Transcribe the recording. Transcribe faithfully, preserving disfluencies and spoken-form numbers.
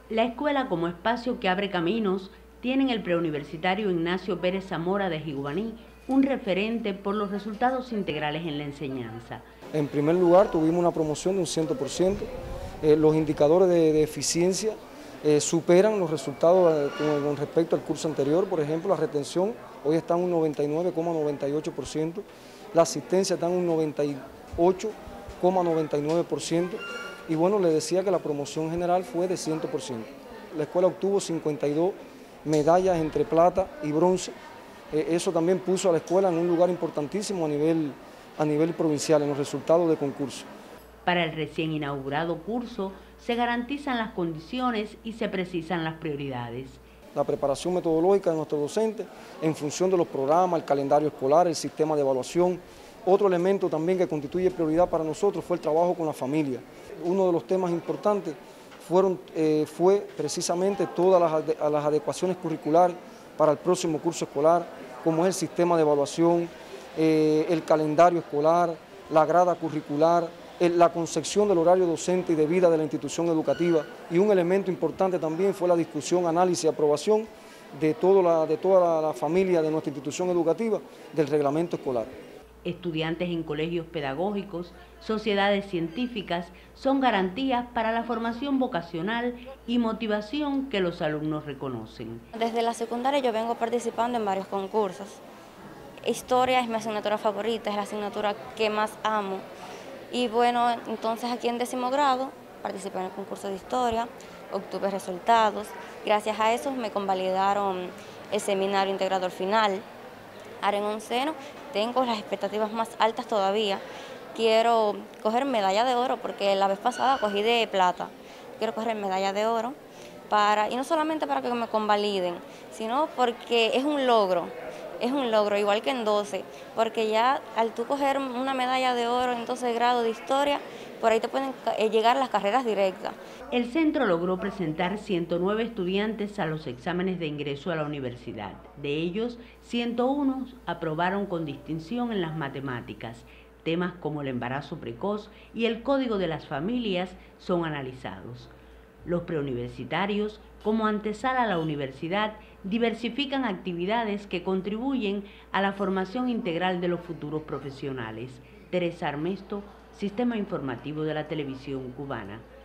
La escuela, como espacio que abre caminos, tiene en el preuniversitario Ignacio Pérez Zamora de Jigubaní un referente por los resultados integrales en la enseñanza. En primer lugar, tuvimos una promoción de un cien por ciento. Eh, los indicadores de, de eficiencia eh, superan los resultados eh, con, con respecto al curso anterior. Por ejemplo, la retención hoy está en un noventa y nueve coma noventa y ocho por ciento, la asistencia está en un noventa y ocho coma noventa y nueve por ciento y bueno, le decía que la promoción general fue de cien por ciento. La escuela obtuvo cincuenta y dos medallas entre plata y bronce. Eh, eso también puso a la escuela en un lugar importantísimo a nivel, a nivel provincial en los resultados de concurso. Para el recién inaugurado curso se garantizan las condiciones y se precisan las prioridades. La preparación metodológica de nuestros docentes en función de los programas, el calendario escolar, el sistema de evaluación. Otro elemento también que constituye prioridad para nosotros fue el trabajo con la familia. Uno de los temas importantes fueron, eh, fue precisamente todas las, las adecuaciones curriculares para el próximo curso escolar, como es el sistema de evaluación, eh, el calendario escolar, la grada curricular, el, la concepción del horario docente y de vida de la institución educativa. Y un elemento importante también fue la discusión, análisis y aprobación de, todo la, de toda la, la familia de nuestra institución educativa del reglamento escolar. Estudiantes en colegios pedagógicos, sociedades científicas, son garantías para la formación vocacional y motivación que los alumnos reconocen. Desde la secundaria yo vengo participando en varios concursos. Historia es mi asignatura favorita, es la asignatura que más amo. Y bueno, entonces aquí en décimo grado participé en el concurso de historia, obtuve resultados. Gracias a eso me convalidaron el seminario integrador final. Ahora en onceno tengo las expectativas más altas todavía. Quiero coger medalla de oro porque la vez pasada cogí de plata. Quiero coger medalla de oro para, y no solamente para que me convaliden, sino porque es un logro. Es un logro, igual que en doce, porque ya al tú coger una medalla de oro en doce grado de historia, por ahí te pueden llegar las carreras directas. El centro logró presentar ciento nueve estudiantes a los exámenes de ingreso a la universidad. De ellos, ciento uno aprobaron con distinción en las matemáticas. Temas como el embarazo precoz y el código de las familias son analizados. Los preuniversitarios, como antesala a la universidad, diversifican actividades que contribuyen a la formación integral de los futuros profesionales. Teresa Armesto, Sistema Informativo de la Televisión Cubana.